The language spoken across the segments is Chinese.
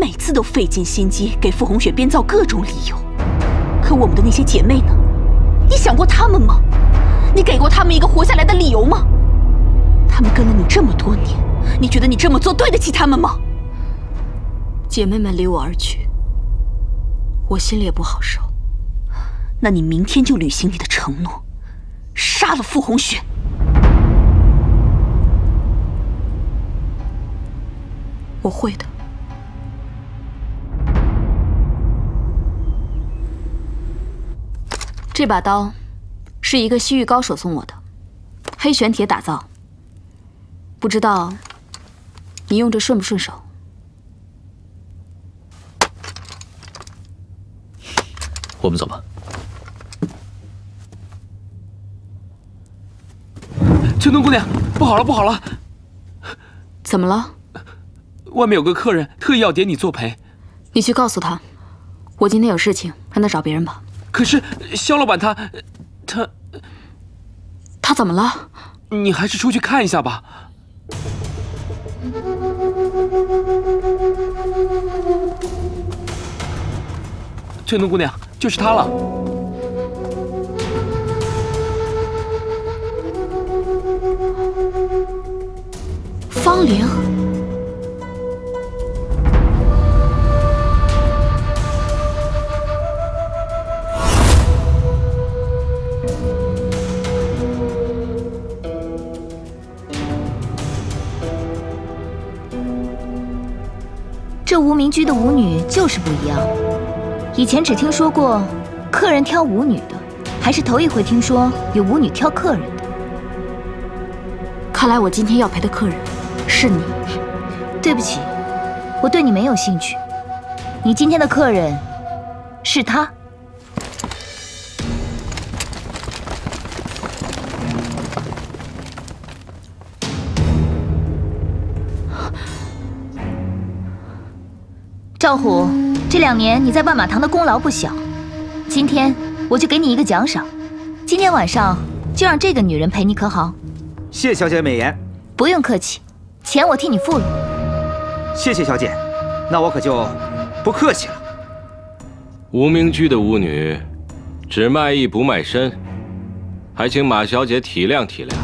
每次都费尽心机给傅红雪编造各种理由，可我们的那些姐妹呢？你想过她们吗？你给过她们一个活下来的理由吗？她们跟了你这么多年，你觉得你这么做对得起她们吗？姐妹们离我而去，我心里也不好受。那你明天就履行你的承诺，杀了傅红雪。我会的。这把刀是一个西域高手送我的，黑玄铁打造。不知道你用着顺不顺手？ 我们走吧。 春冬姑娘，不好了，不好了！ 怎么了？ 外面有个客人特意要点你作陪。 你去告诉他，我今天有事情，让他找别人吧。 可是肖老板他怎么了？ 你还是出去看一下吧。春冬姑娘，就是他了。 方玲。 这无名居的舞女就是不一样，以前只听说过客人挑舞女的，还是头一回听说有舞女挑客人的。 看来我今天要陪的客人是你。 对不起，我对你没有兴趣。你今天的客人是他。赵虎，这2年你在万马堂的功劳不小，今天我就给你一个奖赏，今天晚上就让这个女人陪你，可好？ 谢小姐美言。 不用客气，钱我替你付了。 谢谢小姐，那我可就不客气了。 无名居的舞女，只卖艺不卖身，还请马小姐体谅体谅。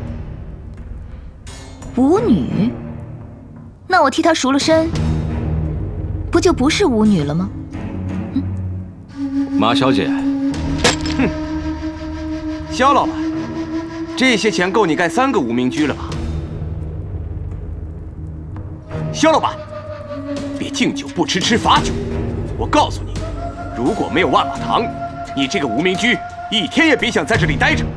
舞女？那我替她赎了身，不就不是舞女了吗？ 马小姐， 哼，肖老板，这些钱够你盖3个无名居了吧？肖老板，别敬酒不吃吃罚酒。我告诉你，如果没有万马堂，你这个无名居一天也别想在这里待着。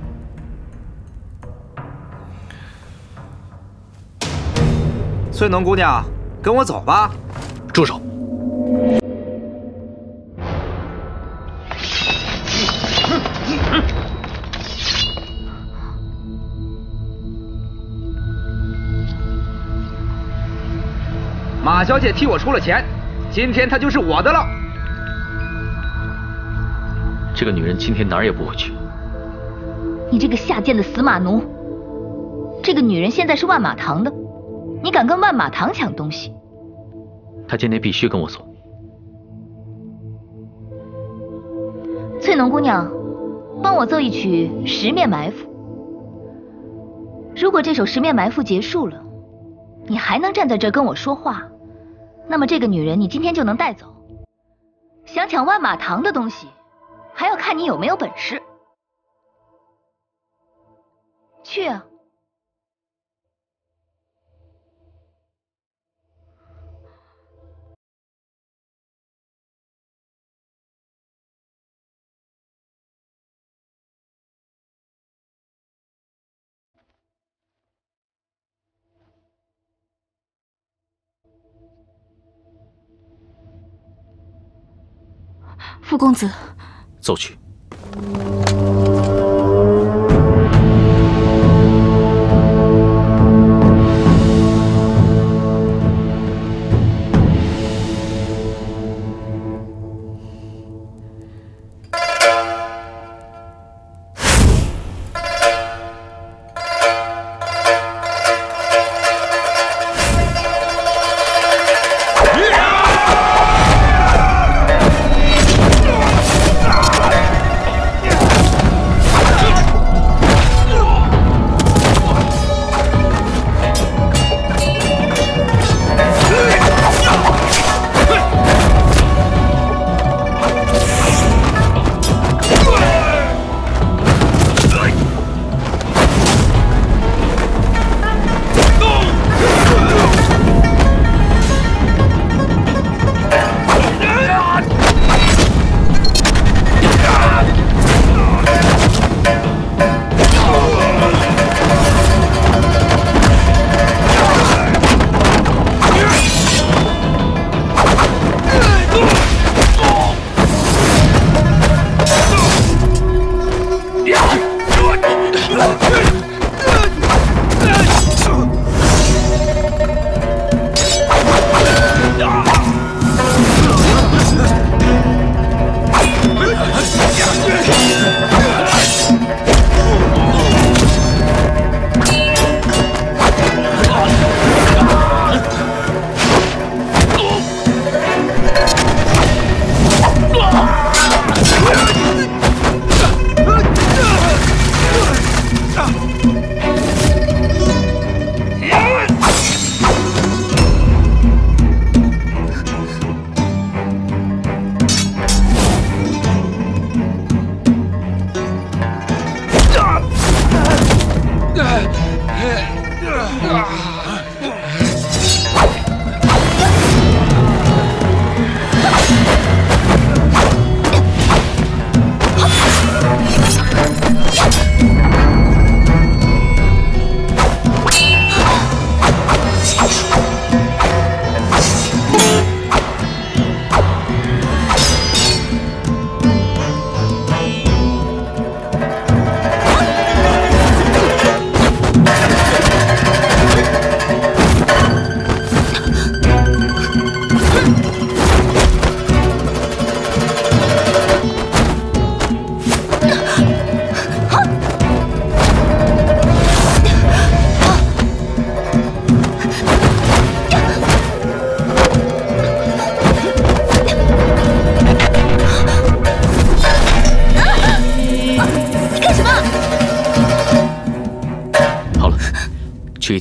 翠浓姑娘，跟我走吧。 住手！ 马小姐替我出了钱，今天她就是我的了。 这个女人今天哪儿也不会去。 你这个下贱的死马奴！这个女人现在是万马堂的，你敢跟万马堂抢东西？ 她今天必须跟我走。 翠浓姑娘，帮我奏一曲《十面埋伏》。如果这首《十面埋伏》结束了，你还能站在这儿跟我说话，那么这个女人你今天就能带走。想抢万马堂的东西，还要看你有没有本事。去啊！ 傅公子， 奏去。 Yeah!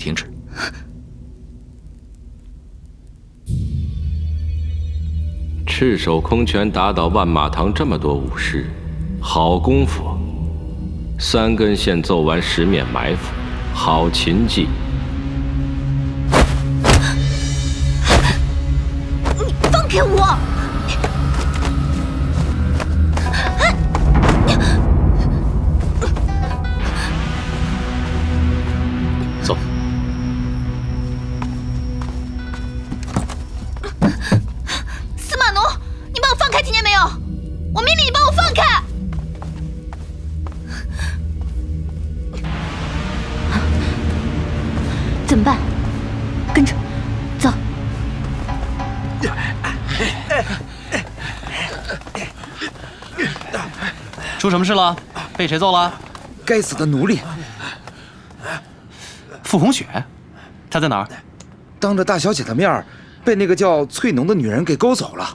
停止。 赤手空拳打倒万马堂这么多武士，好功夫！3根线奏完十面埋伏，好擒技！ 你放开我！ 走。 司马农，你把我放开，听见没有？我命令你把我放开！怎么办？跟着，走。 出什么事了？被谁揍了？ 该死的奴隶！ 傅红雪，她在哪儿？ 当着大小姐的面儿，被那个叫翠农的女人给勾走了。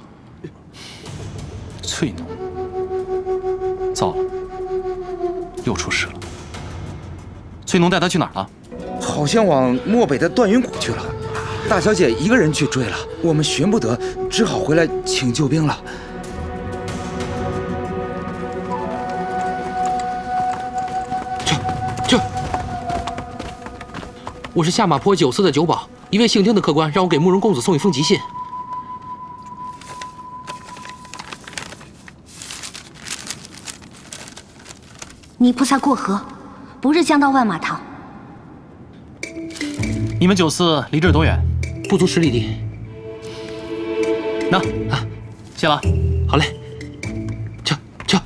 翠农，糟了，又出事了。翠农带她去哪儿了？ 好像往漠北的断云谷去了。大小姐一个人去追了，我们寻不得，只好回来请救兵了。 这，我是下马坡9寺的酒保，一位姓丁的客官让我给慕容公子送一封急信。 泥菩萨过河，不日将到万马堂。 你们9寺离这儿多远？ 不足10里地。 那啊，谢了。 好嘞，撤。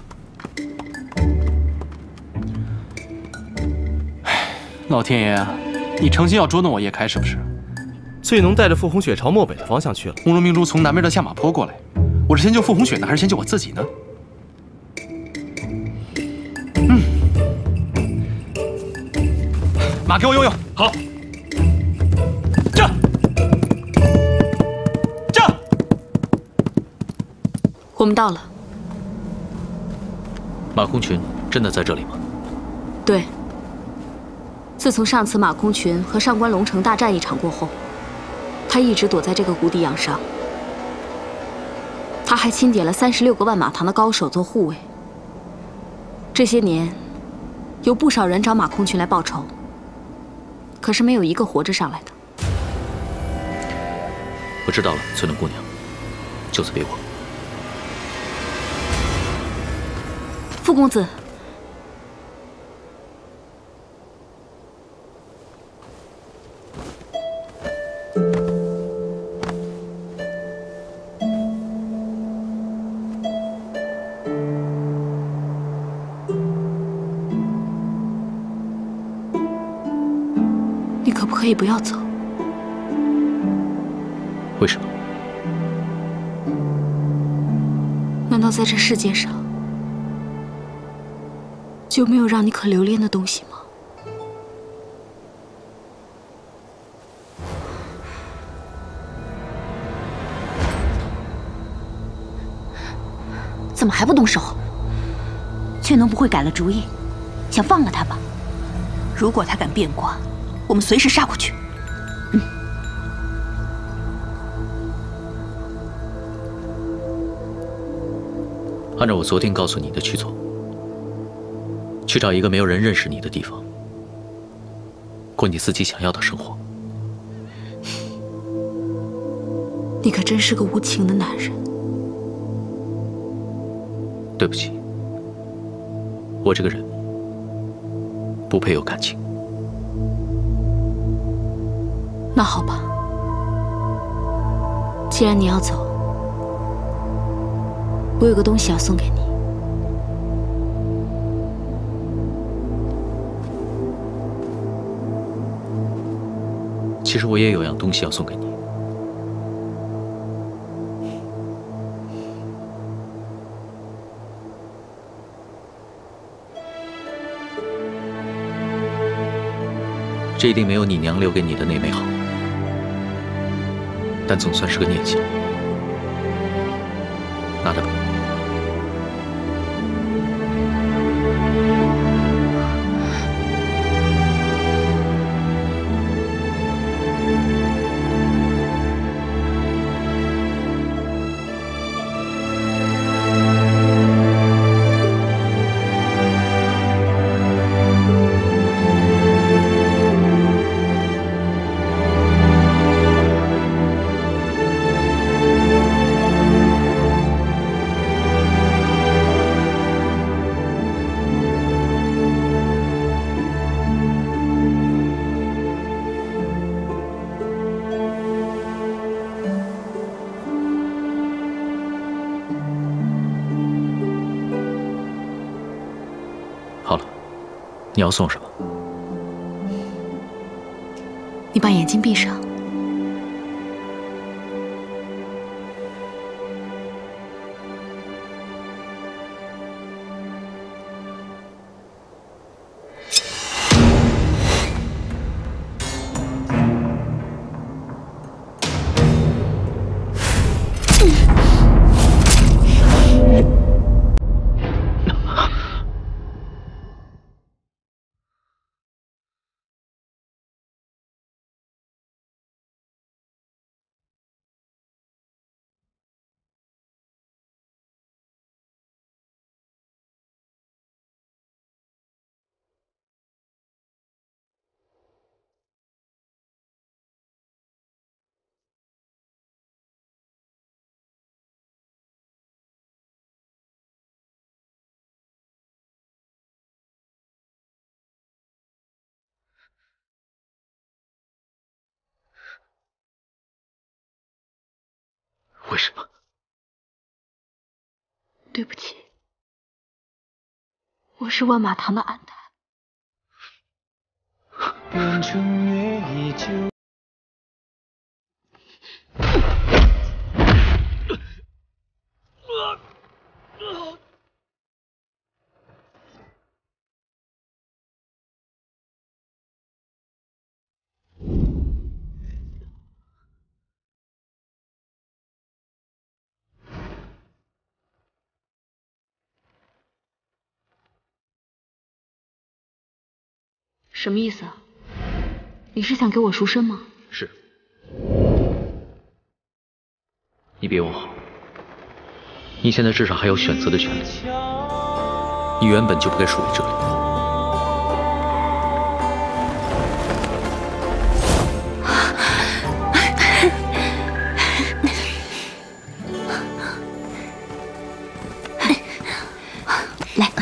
老天爷啊，你诚心要捉弄我叶开是不是？ 翠农带着傅红雪朝漠北的方向去了。 慕容明珠从南边的下马坡过来，我是先救傅红雪呢，还是先救我自己呢？马给我用用。好。 我们到了。 马空群真的在这里吗？ 对。自从上次马空群和上官龙城大战一场过后，他一直躲在这个谷底养伤。他还钦点了36个万马堂的高手做护卫。这些年，有不少人找马空群来报仇，可是没有一个活着上来的。 我知道了，翠农姑娘，就此别过。 傅公子，你可不可以不要走？ 为什么？ 难道在这世界上就没有让你可留恋的东西吗？ 怎么还不动手？翠农不会改了主意，想放了他吧？ 如果他敢变卦，我们随时杀过去。 按照我昨天告诉你的去做。去找一个没有人认识你的地方，过你自己想要的生活。 你可真是个无情的男人。 对不起，我这个人不配有感情。 那好吧，既然你要走，我有个东西要送给你。 其实我也有样东西要送给你。这一定没有你娘留给你的那枚好，但总算是个念想。拿着吧。 好了，你要送什么？ 你把眼睛闭上。 为什么？ 对不起，我是万马堂的安泰。 愿成月依旧。 什么意思啊？你是想给我赎身吗？ 是。你比我好，你现在至少还有选择的权利。你原本就不该属于这里。 来。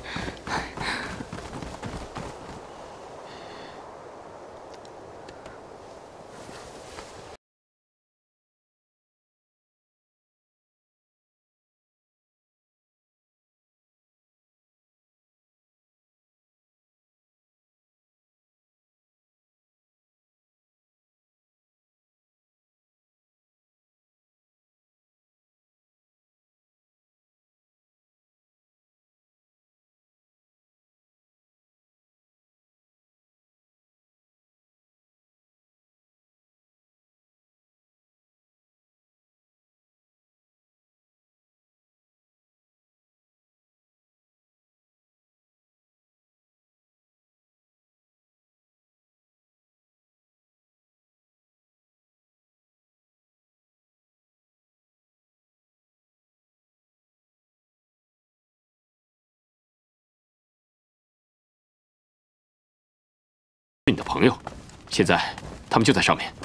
你的朋友，现在他们就在上面。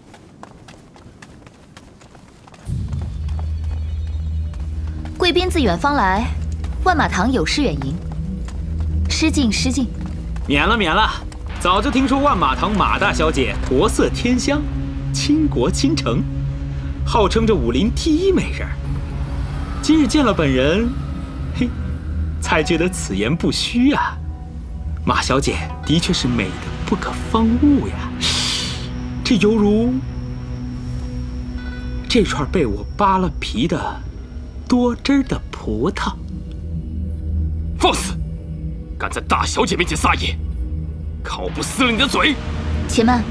贵宾自远方来，万马堂有失远迎，失敬失敬。 免了免了，早就听说万马堂马大小姐国色天香，倾国倾城，号称这武林第一美人。今日见了本人，嘿，才觉得此言不虚啊。马小姐的确是美的不可方物呀，这犹如这串被我扒了皮的多汁的葡萄。 放肆！敢在大小姐面前撒野，看我不撕了你的嘴！ 且慢。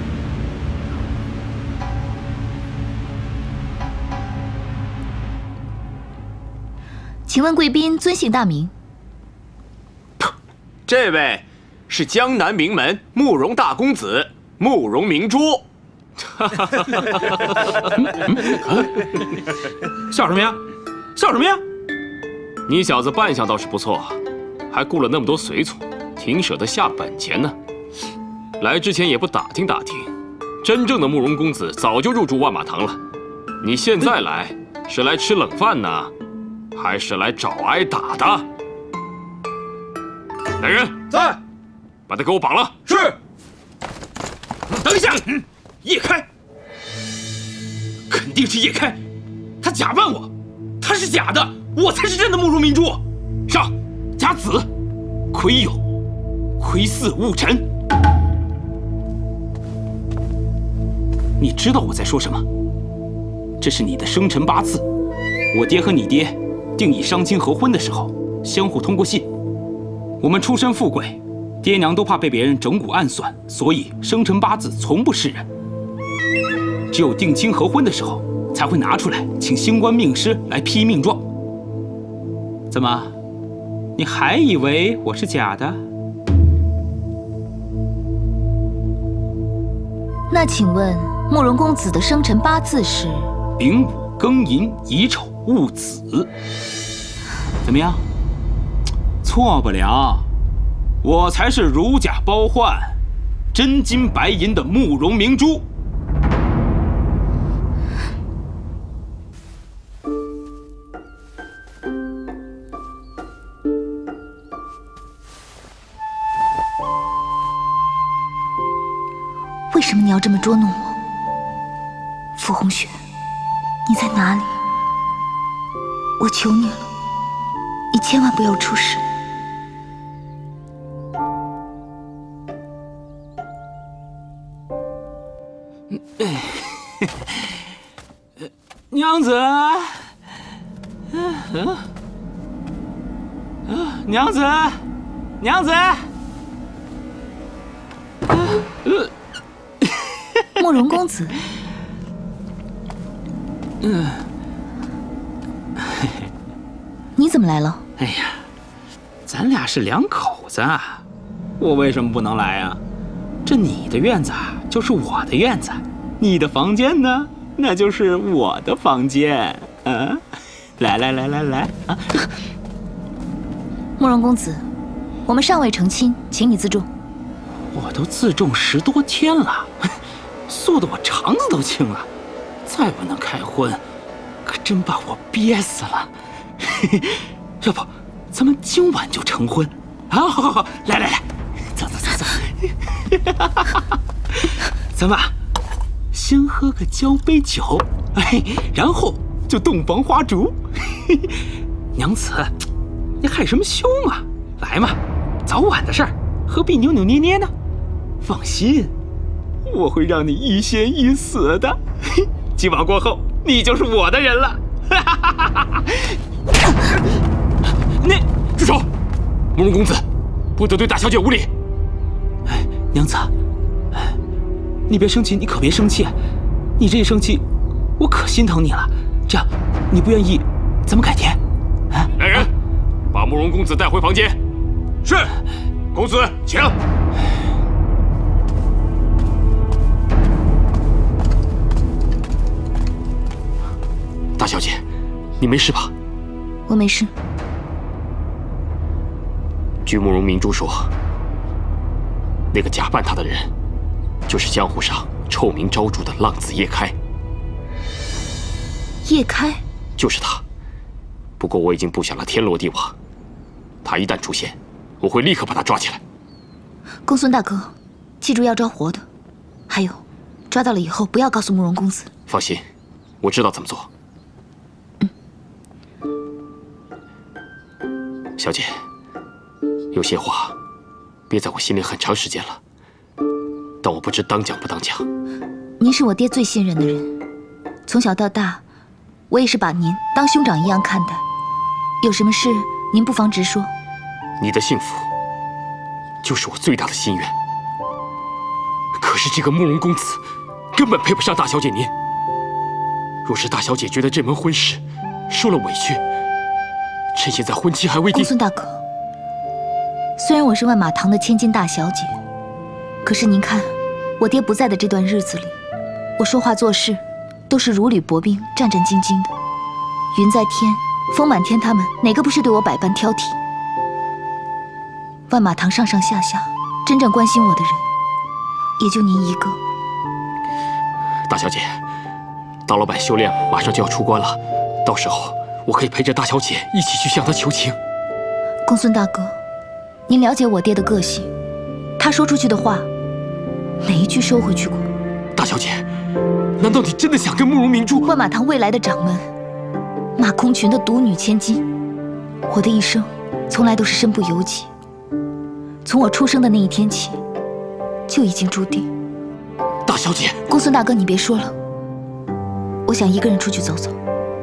请问贵宾尊姓大名？ 这位是江南名门慕容大公子慕容明珠。 笑什么呀？笑什么呀？ 你小子扮相倒是不错，还雇了那么多随从，挺舍得下本钱呢。来之前也不打听打听，真正的慕容公子早就入住万马堂了。你现在来是来吃冷饭呢，还是来找挨打的？来人， 在， 把他给我绑了。 是。 等一下，叶开，肯定是叶开，他假扮我，他是假的，我才是真的慕容明珠。 上，甲子， 魁有，魁似戊辰。你知道我在说什么？这是你的生辰八字。我爹和你爹定义伤亲合婚的时候，相互通过信。我们出身富贵，爹娘都怕被别人整蛊暗算，所以生辰八字从不示人。只有定亲合婚的时候，才会拿出来请星官命师来批命状。怎么，你还以为我是假的？ 那请问慕容公子的生辰八字是？ 丙午、庚寅、乙丑、戊子。怎么样？错不了，我才是如假包换、真金白银的慕容明珠。 为什么你要这么捉弄我？傅红雪，你在哪里？我求你了，你千万不要出事。 娘子，娘子，娘子， 慕容公子，你怎么来了？ 哎呀，咱俩是两口子啊，我为什么不能来啊？这你的院子啊，就是我的院子；你的房间呢，那就是我的房间。嗯，来啊！ 慕容公子，我们尚未成亲，请你自重。 我都自重10多天了，缩得我肠子都青了，再不能开荤，可真把我憋死了。要不，咱们今晚就成婚啊！好，来，走。咱们先喝个交杯酒，然后就洞房花烛。娘子，你害什么羞嘛？来嘛，早晚的事儿，何必扭扭捏捏呢？放心，我会让你一仙一死的。今晚过后，你就是我的人了。你住手！慕容公子，不得对大小姐无礼。 娘子，你别生气，你可别生气。你这一生气，我可心疼你了。这样，你不愿意，咱们改天。 来人，把慕容公子带回房间。是，公子请。大小姐，你没事吧？ 我没事。 据慕容明珠说，那个假扮他的人，就是江湖上臭名昭著的浪子叶开。 叶开？ 就是他。不过我已经布下了天罗地网，他一旦出现，我会立刻把他抓起来。 公孙大哥，记住要招活的。还有，抓到了以后不要告诉慕容公子。 放心，我知道怎么做。小姐，有些话憋在我心里很长时间了，但我不知当讲不当讲。 您是我爹最信任的人，从小到大，我也是把您当兄长一样看待。有什么事，您不妨直说。 你的幸福，就是我最大的心愿。可是这个慕容公子，根本配不上大小姐您。若是大小姐觉得这门婚事受了委屈，趁现在婚期还未定。 公孙大哥，虽然我是万马堂的千金大小姐，可是您看，我爹不在的这段日子里，我说话做事都是如履薄冰，战战兢兢的。云在天，风满天，他们哪个不是对我百般挑剔？万马堂上上下下，真正关心我的人，也就您一个。 大小姐，大老板修炼马上就要出关了，到时候我可以陪着大小姐一起去向他求情。 公孙大哥，您了解我爹的个性，他说出去的话，哪一句收回去过？ 大小姐，难道你真的想跟慕容明珠？ 万马堂未来的掌门，马空群的独女千金，我的一生从来都是身不由己。 从我出生的那一天起，就已经注定。 大小姐， 公孙大哥，你别说了，我想一个人出去走走。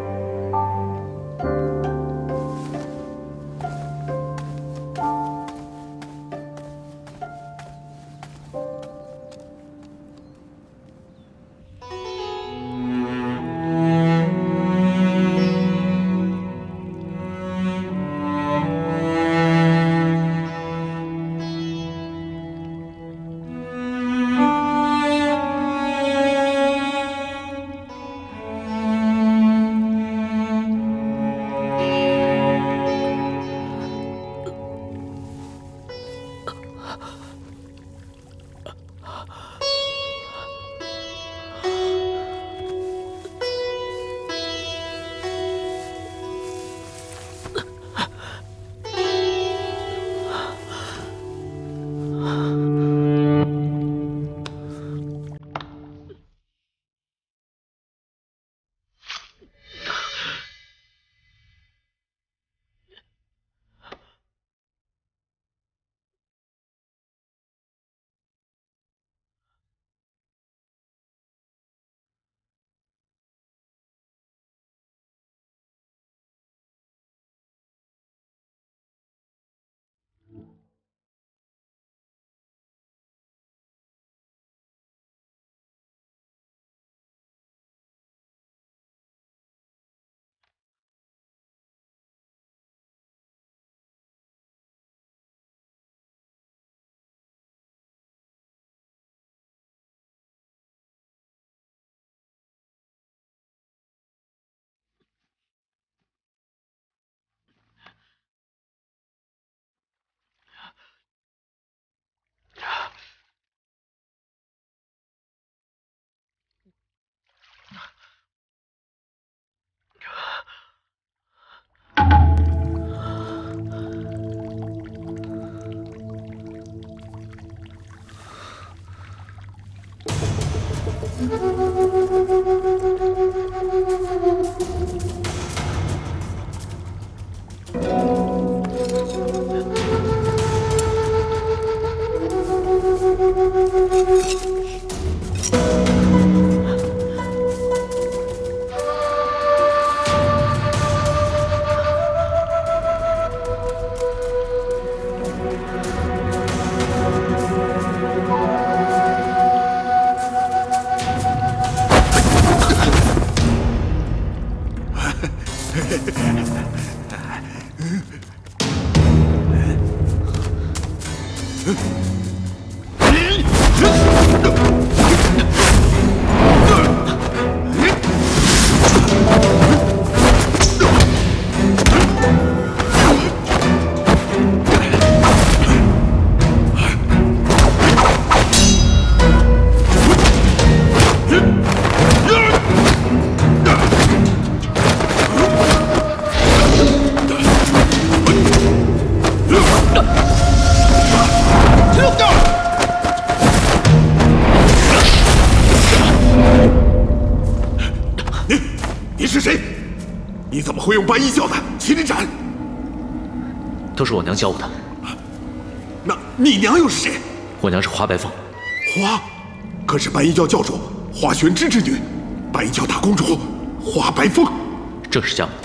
会用白衣教的麒麟斩， 都是我娘教我的。 那你娘又是谁？ 我娘是华白凤。 华，可是白衣教教主华玄之之女，白衣教大公主华白凤。 正是家母。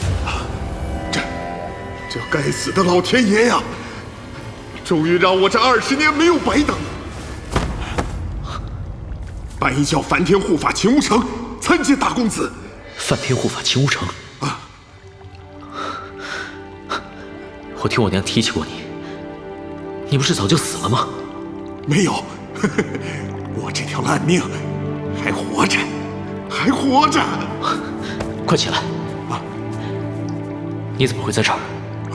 这该死的老天爷呀！终于让我这20年没有白等。白衣教梵天护法秦无成参见大公子。 梵天护法秦无成。我听我娘提起过你，你不是早就死了吗？ 没有，我这条烂命还活着，还活着！ 快起来！你怎么会在这儿？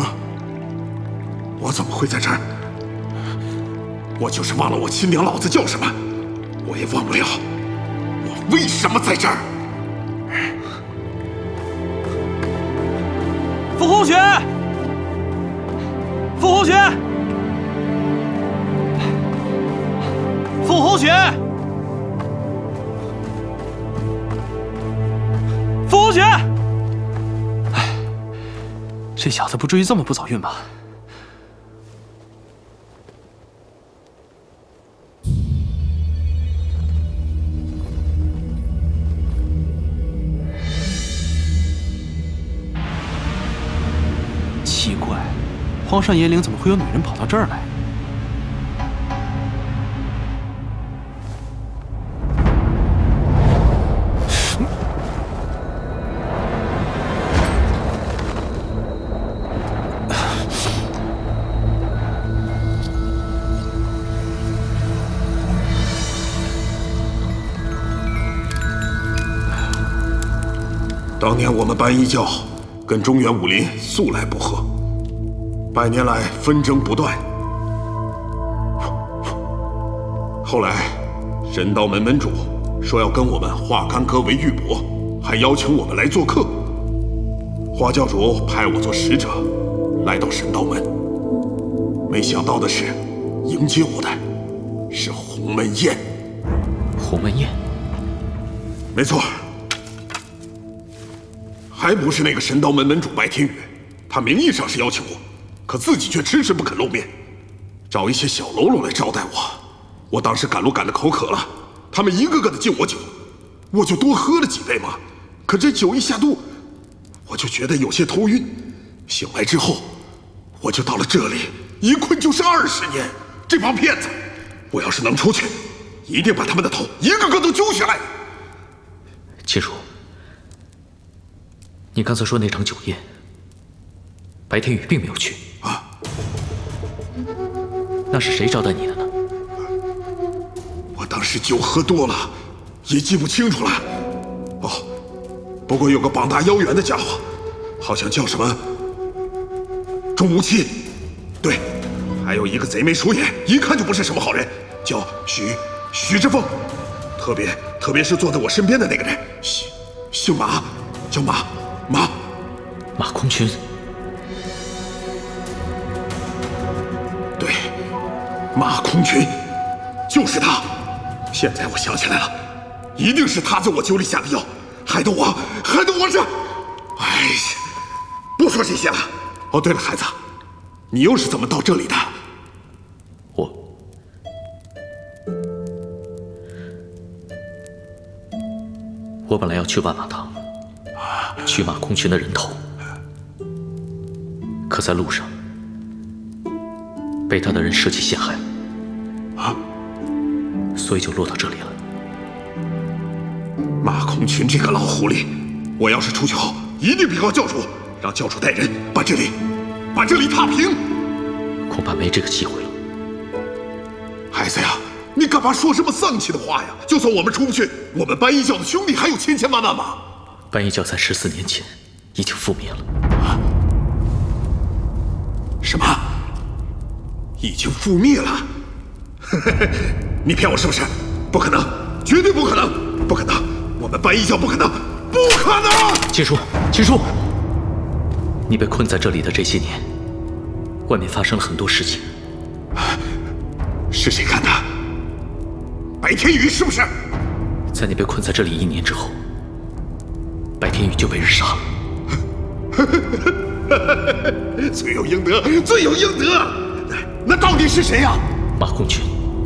我怎么会在这儿？我就是忘了我亲娘老子叫什么，我也忘不了我为什么在这儿。 傅红雪。傅红雪，傅红雪，傅红雪！哎，这小子不至于这么不走运吧？ 荒山野岭怎么会有女人跑到这儿来？ 当年我们班一教跟中原武林素来不和，100年来纷争不断。后来，神道门门主说要跟我们华干戈为玉帛，还邀请我们来做客。华教主派我做使者，来到神道门。没想到的是，迎接我的是鸿门宴。 鸿门宴？ 没错。还不是那个神道门门主白天宇，他名义上是邀请我，可自己却迟迟不肯露面，找一些小喽啰来招待我。我当时赶路赶得口渴了，他们一个个的敬我酒，我就多喝了几杯嘛。可这酒一下肚，我就觉得有些头晕。醒来之后，我就到了这里，一困就是20年。这帮骗子，我要是能出去，一定把他们的头一个个都揪下来。 秦叔，你刚才说那场酒宴，白天宇并没有去啊？那是谁招待你的呢？ 我当时酒喝多了，也记不清楚了。哦，不过有个膀大腰圆的家伙，好像叫什么钟无期。对，还有一个贼眉鼠眼，一看就不是什么好人，叫许之凤。特别是坐在我身边的那个人，姓马，叫马空群。 对，马空群，就是他。现在我想起来了，一定是他在我酒里下的药，害得我这……哎呀，不说这些了。哦，对了，孩子，你又是怎么到这里的？ 我本来要去万马堂取马空群的人头，可在路上被他的人设计陷害了，所以就落到这里了。 马空群这个老狐狸，我要是出去后，一定禀告教主，让教主带人把这里踏平。 恐怕没这个机会了。 孩子呀，你干嘛说什么丧气的话呀？就算我们出不去，我们班一教的兄弟还有千千万万马。 班一教在14年前已经覆灭了。 什么？已经覆灭了？你骗我是不是？不可能，绝对不可能，不可能！我们班一教不可能，不可能！ 秦叔，你被困在这里的这些年，外面发生了很多事情。 是谁干的？白天宇是不是？ 在你被困在这里1年之后，白天宇就被人杀了。 罪有应得，罪有应得。那到底是谁呀？ 马空群。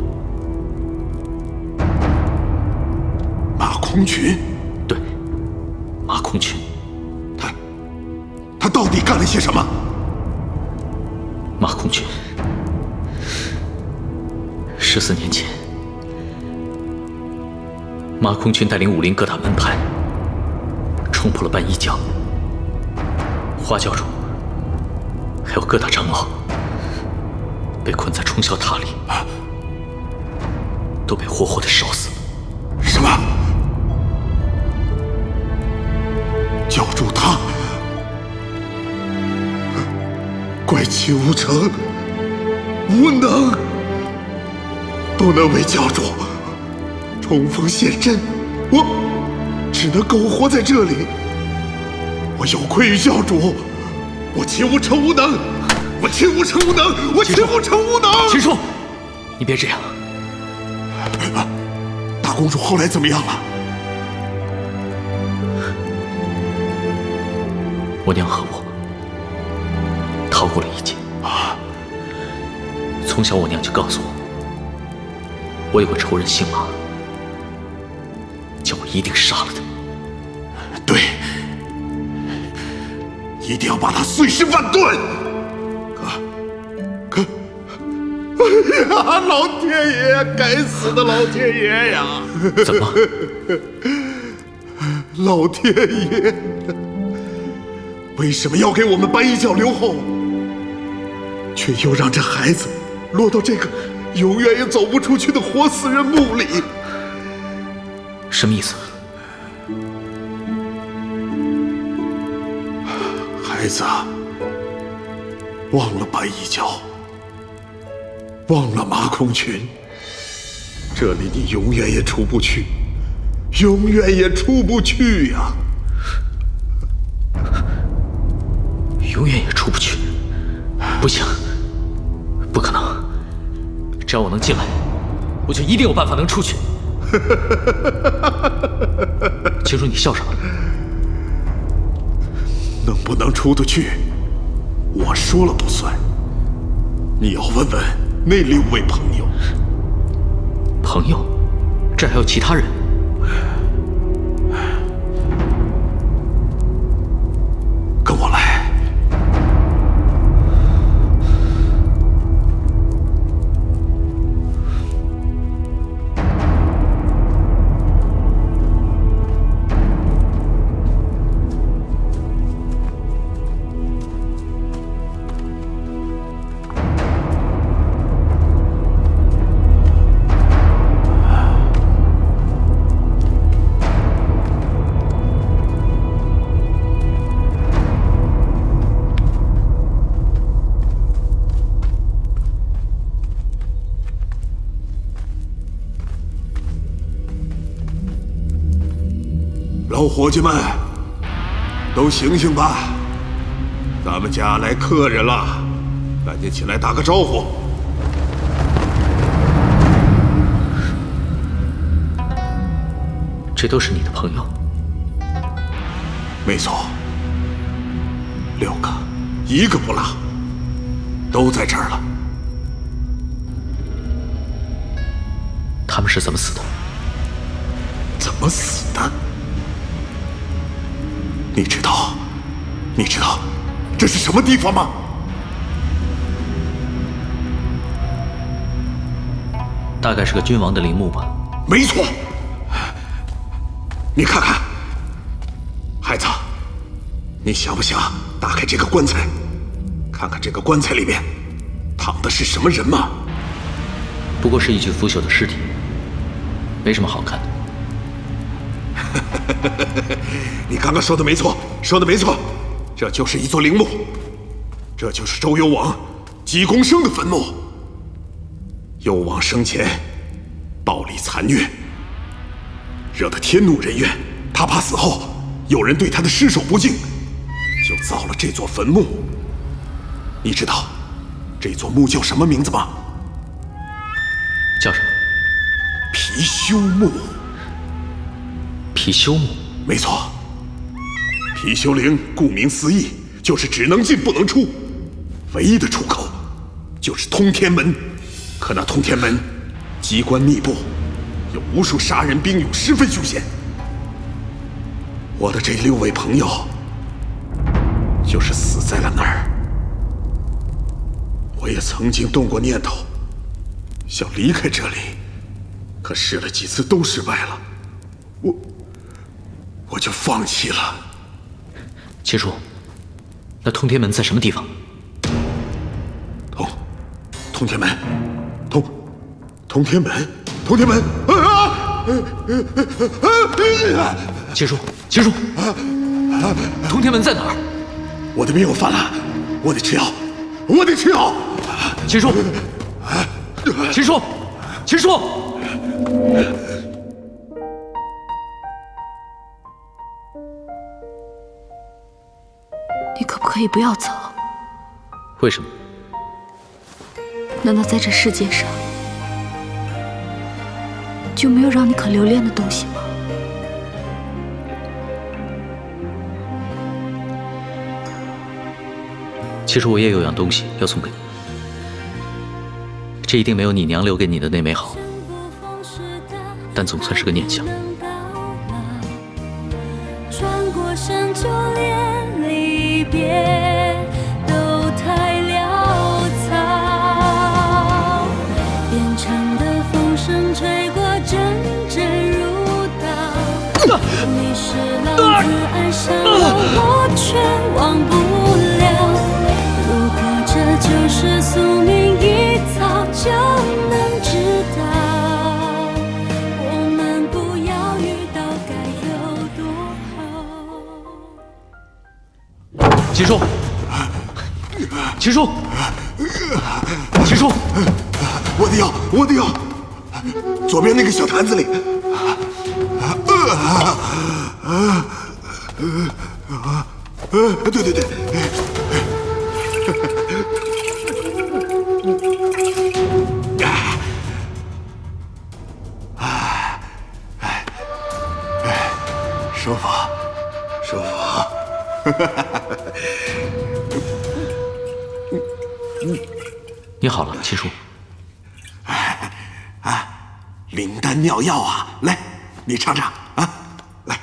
马空群？ 对，马空群。 他到底干了些什么？ 马空群，14年前，马空群带领武林各大门派冲破了班一教，花教主还有各大长老被困在冲霄塔里，都被活活的烧死了。 什么？教主他怪奇无成，无能，不能为教主冲锋陷阵，我只能苟活在这里。我有愧于教主，我秦无成无能，我秦无成无能，我秦无成无能。 秦叔，你别这样。 大公主后来怎么样了？ 我娘和我逃过了一劫。从小我娘就告诉我有个仇人姓马，叫我一定杀了他。 对，一定要把他碎尸万段。 哎呀，老天爷，该死的老天爷呀！ 怎么？ 老天爷，为什么要给我们白衣教留后，却又让这孩子落到这个永远也走不出去的活死人墓里？ 什么意思？ 孩子，忘了白衣教，忘了马孔群，这里你永远也出不去，永远也出不去呀！ 永远也出不去，不行，不可能！只要我能进来，我就一定有办法能出去。青叔，你笑什么？ 能不能出得去，我说了不算。你要问问那6位朋友。 朋友？这还有其他人？ 跟我来。老伙计们，都醒醒吧！咱们家来客人了，赶紧起来打个招呼。 这都是你的朋友？ 没错，6个，一个不落，都在这儿了。 他们是怎么死的？ 怎么死的？你知道这是什么地方吗？ 大概是个君王的陵墓吧。 没错。你看看，孩子，你想不想打开这个棺材，看看这个棺材里面躺的是什么人吗？ 不过是一具腐朽的尸体，没什么好看的。 你刚刚说的没错，这就是一座陵墓，这就是周幽王姬公生的坟墓。幽王生前暴力残虐，惹得天怒人怨，他怕死后有人对他的尸首不敬，就造了这座坟墓。你知道这座墓叫什么名字吗？ 叫什么？ 貔貅墓。 貔貅墓？ 没错，貔貅陵顾名思义就是只能进不能出，唯一的出口就是通天门。可那通天门机关密布，有无数杀人兵勇尸分凶险。我的这6位朋友就是死在了那儿。我也曾经动过念头想离开这里，可试了几次都失败了，我就放弃了。 秦叔，那通天门在什么地方？ 通天门，通天门，通天门！ 秦叔，通天门在哪儿？ 我的病又犯了，我得吃药， 秦叔， 你可不可以不要走？ 为什么？ 难道在这世界上就没有让你可留恋的东西吗？ 其实我也有样东西要送给你，这一定没有你娘留给你的那枚好，但总算是个念想。 转过身就连离别都太潦草， 爱上了我却忘不了。如果这就是宿命，一早就能知道，我们不要遇到该有多好。 秦叔，秦叔，秦叔， 我的药，我的药，左边那个小坛子里。对对对。舒服，舒服。 你好了，七叔。 灵丹妙药啊，来，你尝尝啊，来。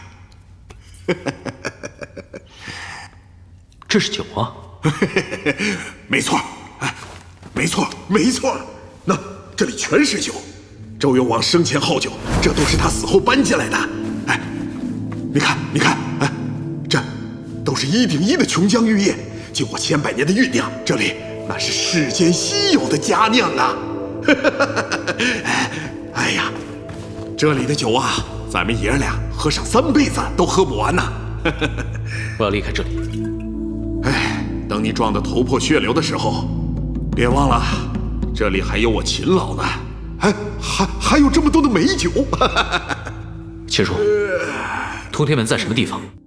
这是酒啊？ 没错，没错，没错。那这里全是酒，周幽王生前好酒，这都是他死后搬进来的。哎，你看，你看，哎，这都是1顶1的琼浆玉液，经过千百年的酝酿，这里那是世间稀有的佳酿啊！哎呀，这里的酒啊，咱们爷儿俩喝上3辈子都喝不完呐！ 我要离开这里。 哎，等你撞得头破血流的时候，别忘了，这里还有我秦老呢。哎，还有这么多的美酒。 秦叔，通天门在什么地方？